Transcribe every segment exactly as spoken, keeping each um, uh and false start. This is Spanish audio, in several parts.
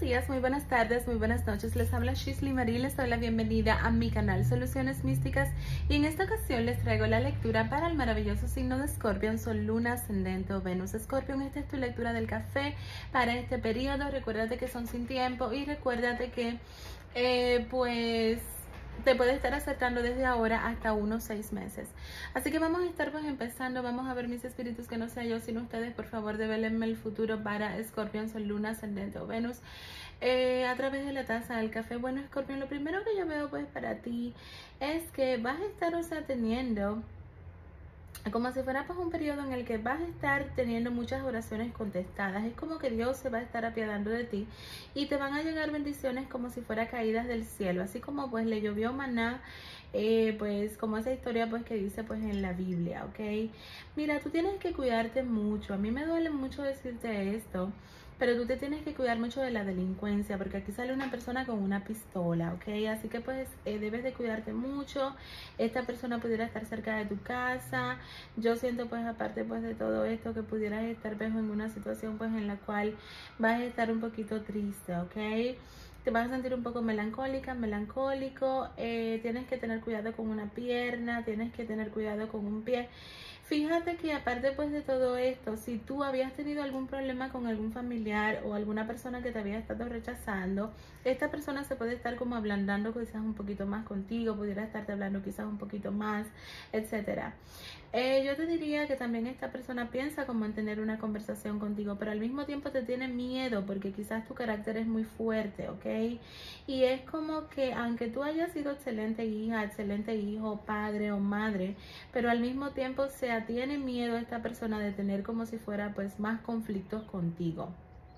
días, muy buenas tardes, muy buenas noches. Les habla Shisley Marie, les doy la bienvenida a mi canal Soluciones Místicas y en esta ocasión les traigo la lectura para el maravilloso signo de Escorpión, Sol, Luna, Ascendente o Venus. Escorpión, esta es tu lectura del café para este periodo. Recuérdate que son sin tiempo y recuérdate que eh, pues te puede estar acercando desde ahora hasta unos seis meses. Así que vamos a estar pues empezando. Vamos a ver, mis espíritus, que no sea yo sino ustedes. Por favor, devélenme el futuro para Escorpión, Sol, Luna, Ascendente o Venus eh, a través de la taza del café. Bueno, Escorpión, lo primero que yo veo pues para ti es que vas a estar, o sea, teniendo como si fuera pues un periodo en el que vas a estar teniendo muchas oraciones contestadas. Es como que Dios se va a estar apiadando de ti y te van a llegar bendiciones como si fuera caídas del cielo, así como pues le llovió maná, eh, pues como esa historia pues que dice pues en la Biblia, ¿ok? Mira, tú tienes que cuidarte mucho. A mí me duele mucho decirte esto, pero tú te tienes que cuidar mucho de la delincuencia, porque aquí sale una persona con una pistola, ¿ok? Así que pues eh, debes de cuidarte mucho. Esta persona pudiera estar cerca de tu casa. Yo siento pues aparte pues de todo esto que pudieras estar pues en una situación pues en la cual vas a estar un poquito triste, ¿ok? Te vas a sentir un poco melancólica, melancólico. Eh, tienes que tener cuidado con una pierna, tienes que tener cuidado con un pie. Fíjate que aparte pues de todo esto, si tú habías tenido algún problema con algún familiar o alguna persona que te había estado rechazando, esta persona se puede estar como ablandando quizás un poquito más contigo, pudiera estarte hablando quizás un poquito más, etcétera. Eh, yo te diría que también esta persona piensa como en tener una conversación contigo, pero al mismo tiempo te tiene miedo porque quizás tu carácter es muy fuerte, ¿ok? Y es como que aunque tú hayas sido excelente hija, excelente hijo, padre o madre, pero al mismo tiempo se tiene miedo esta persona de tener como si fuera pues más conflictos contigo.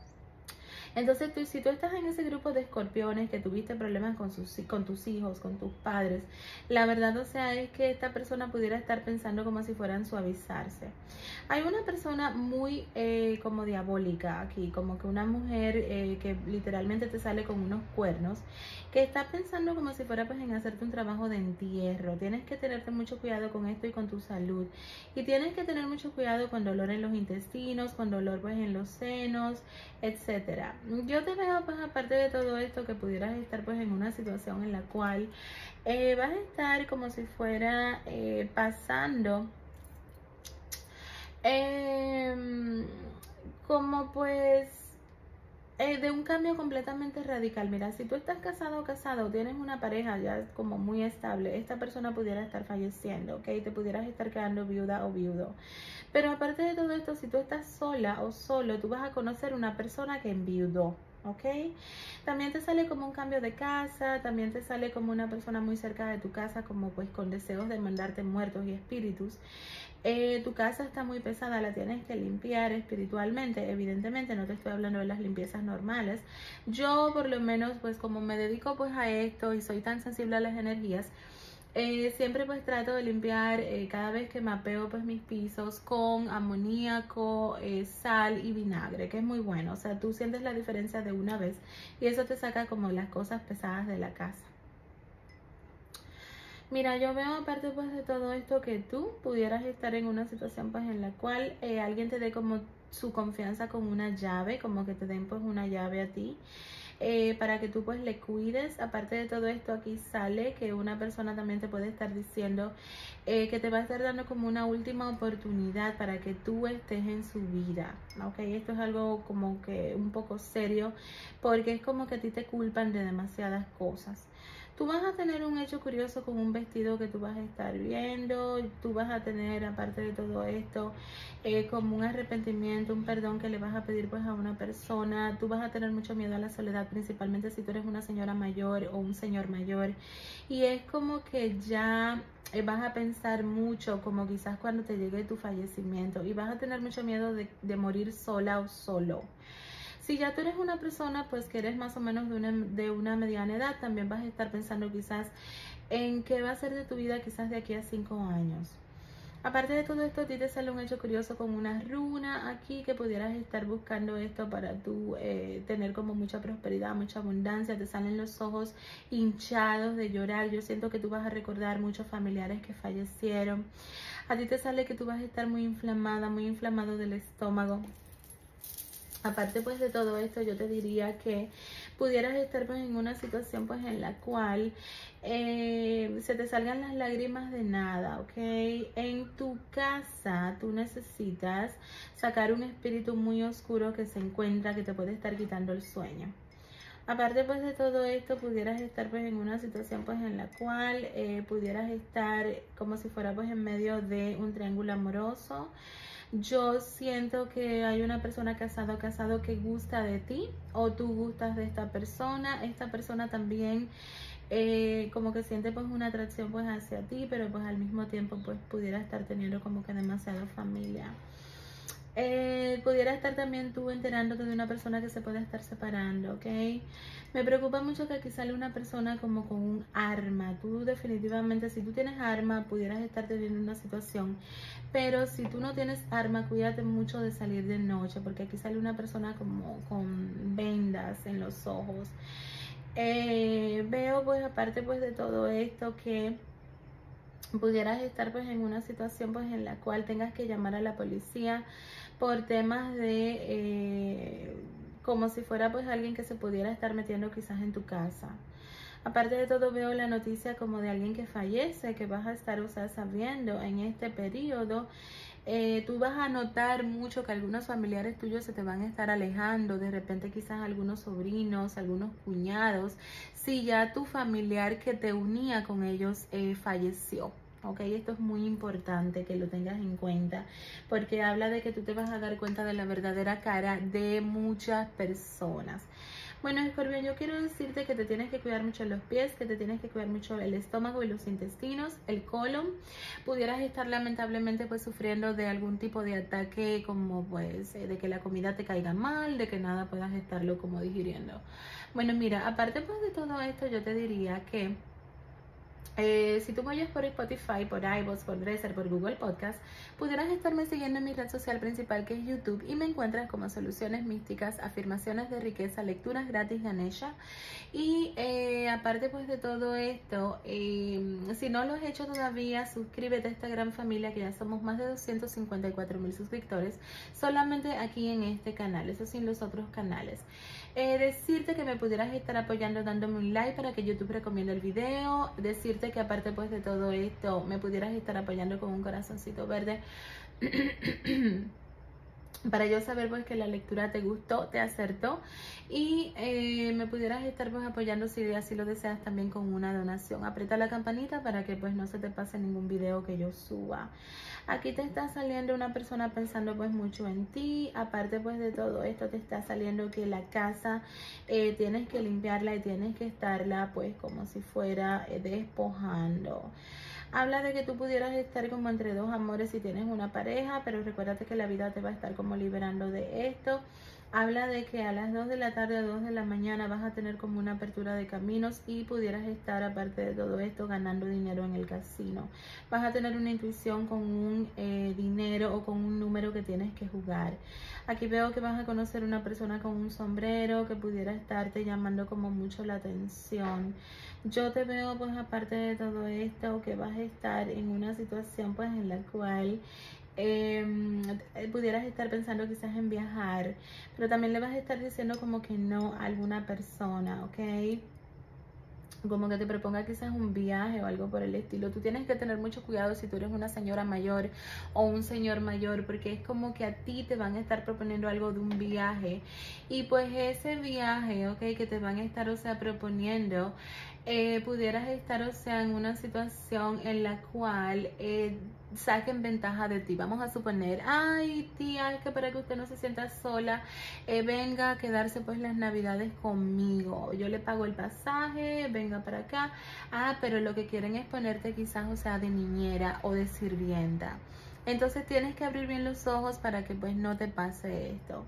Entonces, tú, si tú estás en ese grupo de escorpiones que tuviste problemas con, sus, con tus hijos, con tus padres, la verdad, o sea, es que esta persona pudiera estar pensando como si fueran suavizarse. Hay una persona muy eh, como diabólica aquí, como que una mujer eh, que literalmente te sale con unos cuernos, que está pensando como si fuera pues en hacerte un trabajo de entierro. Tienes que tenerte mucho cuidado con esto y con tu salud. Y tienes que tener mucho cuidado con dolor en los intestinos, con dolor pues en los senos, etcétera. Yo te veo pues aparte de todo esto que pudieras estar pues en una situación en la cual eh, vas a estar como si fuera eh, pasando eh, como pues Eh, de un cambio completamente radical. Mira, si tú estás casado o casado o tienes una pareja ya como muy estable, esta persona pudiera estar falleciendo, ¿ok? Te pudieras estar quedando viuda o viudo. Pero aparte de todo esto, si tú estás sola o solo, tú vas a conocer una persona que enviudó, ¿ok? También te sale como un cambio de casa, también te sale como una persona muy cerca de tu casa, como pues con deseos de mandarte muertos y espíritus. Eh, tu casa está muy pesada, la tienes que limpiar espiritualmente. Evidentemente no te estoy hablando de las limpiezas normales. Yo por lo menos pues como me dedico pues a esto y soy tan sensible a las energías, eh, siempre pues trato de limpiar eh, cada vez que mapeo pues mis pisos con amoníaco, eh, sal y vinagre, que es muy bueno. O sea, tú sientes la diferencia de una vez y eso te saca como las cosas pesadas de la casa. Mira, yo veo aparte pues de todo esto que tú pudieras estar en una situación pues en la cual eh, alguien te dé como su confianza con una llave, como que te den pues una llave a ti. Eh, para que tú pues le cuides. Aparte de todo esto, aquí sale que una persona también te puede estar diciendo eh, que te va a estar dando como una última oportunidad para que tú estés en su vida, ok. Esto es algo como que un poco serio porque es como que a ti te culpan de demasiadas cosas. Tú vas a tener un hecho curioso con un vestido que tú vas a estar viendo. Tú vas a tener, aparte de todo esto, eh, como un arrepentimiento, un perdón que le vas a pedir pues a una persona. Tú vas a tener mucho miedo a la soledad, principalmente si tú eres una señora mayor o un señor mayor. Y es como que ya eh, vas a pensar mucho, como quizás cuando te llegue tu fallecimiento. Y vas a tener mucho miedo de, de morir sola o solo. Si ya tú eres una persona pues que eres más o menos de una, de una mediana edad, también vas a estar pensando quizás en qué va a ser de tu vida quizás de aquí a cinco años. Aparte de todo esto, a ti te sale un hecho curioso con una runa aquí que pudieras estar buscando esto para tú eh, tener como mucha prosperidad, mucha abundancia. Te salen los ojos hinchados de llorar. Yo siento que tú vas a recordar muchos familiares que fallecieron. A ti te sale que tú vas a estar muy inflamada, muy inflamado del estómago. Aparte pues de todo esto, yo te diría que pudieras estar pues en una situación pues en la cual eh, se te salgan las lágrimas de nada, ¿ok? En tu casa tú necesitas sacar un espíritu muy oscuro que se encuentra, que te puede estar quitando el sueño. Aparte pues de todo esto, pudieras estar pues en una situación pues en la cual eh, pudieras estar como si fuera pues en medio de un triángulo amoroso. Yo siento que hay una persona casada o casado que gusta de ti o tú gustas de esta persona. Esta persona también eh, como que siente pues una atracción pues hacia ti, pero pues al mismo tiempo pues pudiera estar teniendo como que demasiada familia. Eh, pudiera estar también tú enterándote de una persona que se puede estar separando, ¿ok? Me preocupa mucho que aquí sale una persona como con un arma. Tú definitivamente, si tú tienes arma, pudieras estar teniendo una situación. Pero si tú no tienes arma, cuídate mucho de salir de noche, porque aquí sale una persona como con vendas en los ojos. Eh, veo pues aparte pues de todo esto que pudieras estar pues en una situación pues en la cual tengas que llamar a la policía por temas de eh, como si fuera pues alguien que se pudiera estar metiendo quizás en tu casa. Aparte de todo, veo la noticia como de alguien que fallece, que vas a estar, o sea, sabiendo en este periodo. Eh, tú vas a notar mucho que algunos familiares tuyos se te van a estar alejando, de repente quizás algunos sobrinos, algunos cuñados, si ya tu familiar que te unía con ellos eh, falleció. Ok, esto es muy importante que lo tengas en cuenta porque habla de que tú te vas a dar cuenta de la verdadera cara de muchas personas. Bueno, Escorpión, yo quiero decirte que te tienes que cuidar mucho los pies, que te tienes que cuidar mucho el estómago y los intestinos, el colon. Pudieras estar lamentablemente pues sufriendo de algún tipo de ataque como pues eh, de que la comida te caiga mal, de que nada puedas estarlo como digiriendo. Bueno, mira, aparte pues de todo esto yo te diría que Eh, si tú me oyes por Spotify, por iVoox, por Dresser, por Google Podcast, pudieras estarme siguiendo en mi red social principal que es YouTube y me encuentras como Soluciones Místicas, Afirmaciones de Riqueza, Lecturas Gratis Ganesha. Y eh, aparte pues de todo esto, eh, si no lo has hecho todavía, suscríbete a esta gran familia que ya somos más de doscientos cincuenta y cuatro mil suscriptores solamente aquí en este canal, eso sin los otros canales. Eh, decirte que me pudieras estar apoyando dándome un like para que YouTube recomiende el video, decirte que aparte pues de todo esto me pudieras estar apoyando con un corazoncito verde para yo saber pues que la lectura te gustó, te acertó y eh, me pudieras estar pues apoyando si así lo deseas también con una donación. Aprieta la campanita para que pues no se te pase ningún video que yo suba. Aquí te está saliendo una persona pensando pues mucho en ti. Aparte pues de todo esto te está saliendo que la casa eh, tienes que limpiarla y tienes que estarla pues como si fuera eh, despojando. Habla de que tú pudieras estar como entre dos amores si tienes una pareja, pero recuérdate que la vida te va a estar como liberando de esto. Habla de que a las dos de la tarde a dos de la mañana vas a tener como una apertura de caminos y pudieras estar, aparte de todo esto, ganando dinero en el casino. Vas a tener una intuición con un eh, dinero o con un número que tienes que jugar. Aquí veo que vas a conocer una persona con un sombrero que pudiera estarte llamando como mucho la atención. Yo te veo pues aparte de todo esto que vas a estar en una situación pues en la cual eh, pudieras estar pensando quizás en viajar, pero también le vas a estar diciendo como que no a alguna persona, ¿ok? Como que te proponga quizás un viaje o algo por el estilo. Tú tienes que tener mucho cuidado si tú eres una señora mayor o un señor mayor, porque es como que a ti te van a estar proponiendo algo de un viaje y pues ese viaje, ok, que te van a estar, o sea, proponiendo, eh, pudieras estar, o sea, en una situación en la cual eh, saquen ventaja de ti. Vamos a suponer, ay tía, es que para que usted no se sienta sola, eh, venga a quedarse pues las navidades conmigo, yo le pago el pasaje, venga para acá. Ah, pero lo que quieren es ponerte quizás, o sea, de niñera o de sirvienta. Entonces tienes que abrir bien los ojos para que pues no te pase esto.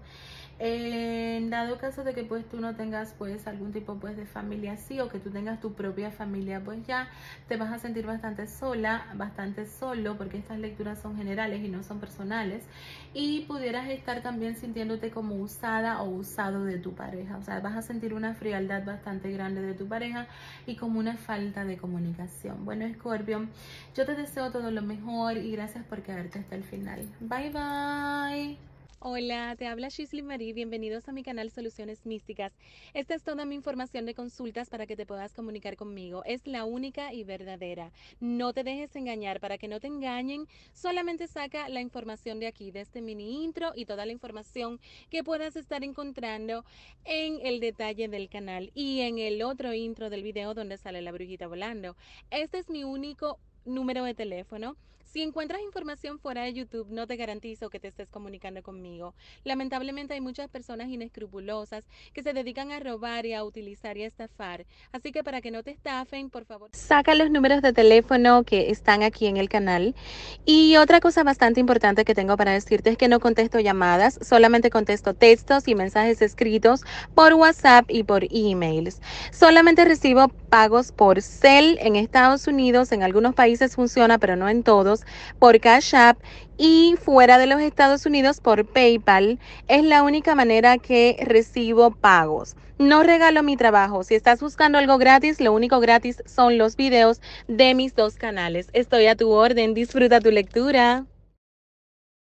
En dado caso de que pues tú no tengas pues algún tipo pues de familia así, o que tú tengas tu propia familia, pues ya te vas a sentir bastante sola, bastante solo, porque estas lecturas son generales y no son personales, y pudieras estar también sintiéndote como usada o usado de tu pareja. O sea, vas a sentir una frialdad bastante grande de tu pareja y como una falta de comunicación. Bueno, Escorpión, yo te deseo todo lo mejor y gracias por quedarte hasta el final. Bye bye. Hola, te habla Shisley Marie, bienvenidos a mi canal Soluciones Místicas. Esta es toda mi información de consultas para que te puedas comunicar conmigo. Es la única y verdadera. No te dejes engañar, para que no te engañen, solamente saca la información de aquí, de este mini intro y toda la información que puedas estar encontrando en el detalle del canal y en el otro intro del video donde sale la brujita volando. Este es mi único número de teléfono. Si encuentras información fuera de YouTube, no te garantizo que te estés comunicando conmigo. Lamentablemente hay muchas personas inescrupulosas que se dedican a robar y a utilizar y a estafar. Así que para que no te estafen, por favor, saca los números de teléfono que están aquí en el canal. Y otra cosa bastante importante que tengo para decirte es que no contesto llamadas, solamente contesto textos y mensajes escritos por WhatsApp y por emails. Solamente recibo pagos por Zelle en Estados Unidos, en algunos países funciona, pero no en todos, por Cash App, y fuera de los Estados Unidos por PayPal. Es la única manera que recibo pagos. No regalo mi trabajo. Si estás buscando algo gratis, lo único gratis son los videos de mis dos canales. Estoy a tu orden. Disfruta tu lectura.